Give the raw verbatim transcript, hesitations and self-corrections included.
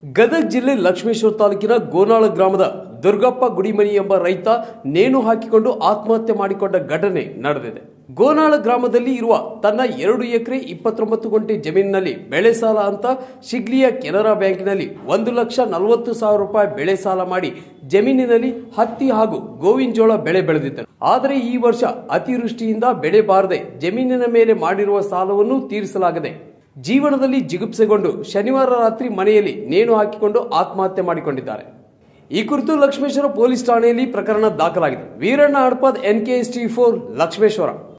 ಗದಗ ಜಿಲ್ಲೆ ಲಕ್ಷ್ಮೇಶ್ವರ ತಾಲೂಕಿನ ಗೋನಾಳ ಗ್ರಾಮದ ದುರ್ಗಪ್ಪ ಗುಡಿಮನಿ ಎಂಬ ರೈತ ನೇಣು ಹಾಕಿಕೊಂಡು ಆತ್ಮಹತ್ಯೆ ಮಾಡಿಕೊಂಡ ಘಟನೆ ನಡೆದಿದೆ. ಗೋನಾಳ ಗ್ರಾಮದಲ್ಲಿ ಇರುವ ತನ್ನ ಎರಡು ಎಕರೆ ಇಪ್ಪತ್ತೊಂಬತ್ತು ಗುಂಟೆ ಜಮೀನಿನಲ್ಲಿ ಬೆಳೆ ಸಾಲ ಅಂತ ಶಿಗ್ಲಿಯ ಕೆನರಾ ಬ್ಯಾಂಕಿನಲ್ಲಿ ಒಂದು ಲಕ್ಷ ನಲವತ್ತು ಸಾವಿರ ರೂಪಾಯಿ ಬೆಳೆ ಸಾಲ ಮಾಡಿ ಜಮೀನಿನಲ್ಲಿ ಹತ್ತಿ ಹಾಗೂ ಗೋವಿನ ಜೋಳ ಬೆಳೆ ಬೆಳೆದಿದ್ದರು. ಆದರೆ ಈ ವರ್ಷ ಅತಿವೃಷ್ಟಿಯಿಂದ ಬೆಳೆ ಬಾರದೆ ಜಮೀನಿನ ಮೇಲೆ ಮಾಡಿರುವ ಸಾಲವನ್ನು ತೀರಿಸಲಾಗದೆ ಜೀವನದಲ್ಲಿ ಜಿಗುಪ್ಸೆಗೊಂಡು ಶನಿವಾರ ರಾತ್ರಿ ಮನೆಯಲ್ಲಿ ನೇಣು ಹಾಕಿಕೊಂಡು ಆತ್ಮಹತ್ಯೆ ಮಾಡಿಕೊಂಡಿದ್ದಾರೆ. ಈ ಕುರಿತು ಲಕ್ಷ್ಮೇಶ್ವರ ಪೊಲೀಸ್ ಠಾಣೆಯಲ್ಲಿ ಪ್ರಕರಣ ದಾಖಲಾಗಿದೆ. Veeranna Hadapad, N K S T four, Lakshmeshwar.